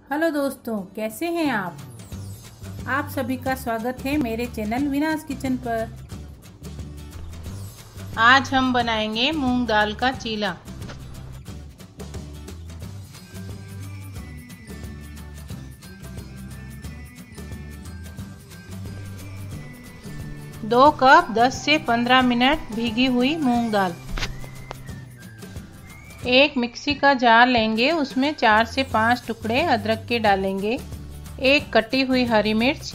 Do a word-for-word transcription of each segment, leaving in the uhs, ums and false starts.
Hello दोस्तों, कैसे हैं आप आप सभी का स्वागत है मेरे चैनल विनाश किचन पर। आज हम बनाएंगे मूंग दाल का चीला। दो कप दस से पंद्रह मिनट भीगी हुई मूंग दाल। एक मिक्सी का जार लेंगे, उसमें चार से पाँच टुकड़े अदरक के डालेंगे। एक कटी हुई हरी मिर्च,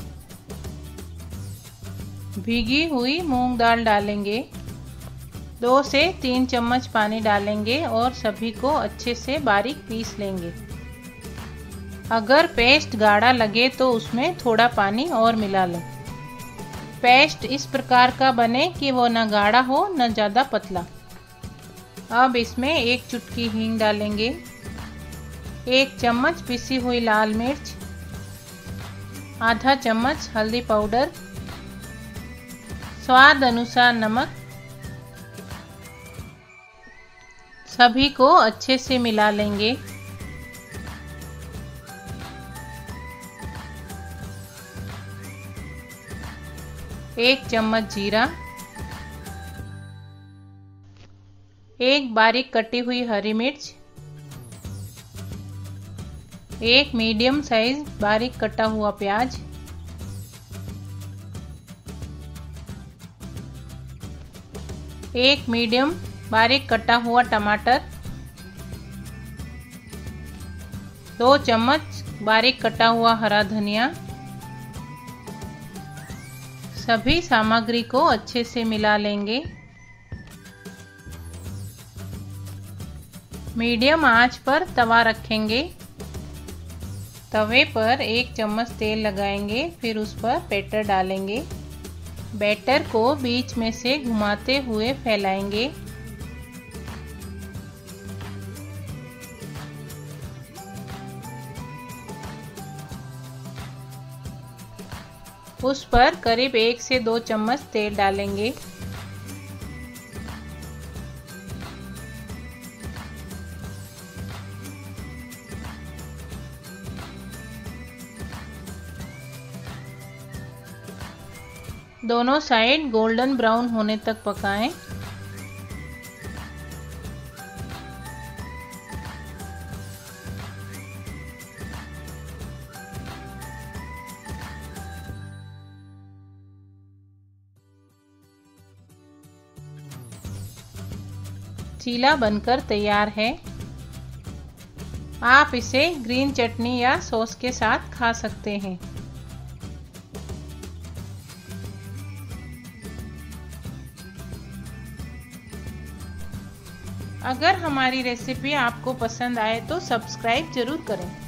भीगी हुई मूंग दाल डालेंगे। दो से तीन चम्मच पानी डालेंगे और सभी को अच्छे से बारीक पीस लेंगे। अगर पेस्ट गाढ़ा लगे तो उसमें थोड़ा पानी और मिला लें। पेस्ट इस प्रकार का बने कि वो न गाढ़ा हो न ज़्यादा पतला। अब इसमें एक चुटकी हींग डालेंगे, एक चम्मच पिसी हुई लाल मिर्च, आधा चम्मच हल्दी पाउडर, स्वाद अनुसार नमक। सभी को अच्छे से मिला लेंगे। एक चम्मच जीरा, एक बारीक कटी हुई हरी मिर्च, एक मीडियम साइज बारीक कटा हुआ प्याज, एक मीडियम बारीक कटा हुआ टमाटर, दो चम्मच बारीक कटा हुआ हरा धनिया। सभी सामग्री को अच्छे से मिला लेंगे। मीडियम आंच पर तवा रखेंगे। तवे पर एक चम्मच तेल लगाएंगे, फिर उस पर बैटर डालेंगे। बैटर को बीच में से घुमाते हुए फैलाएंगे। उस पर करीब एक से दो चम्मच तेल डालेंगे। दोनों साइड गोल्डन ब्राउन होने तक पकाएं। चीला बनकर तैयार है। आप इसे ग्रीन चटनी या सॉस के साथ खा सकते हैं। अगर हमारी रेसिपी आपको पसंद आए तो सब्सक्राइब जरूर करें।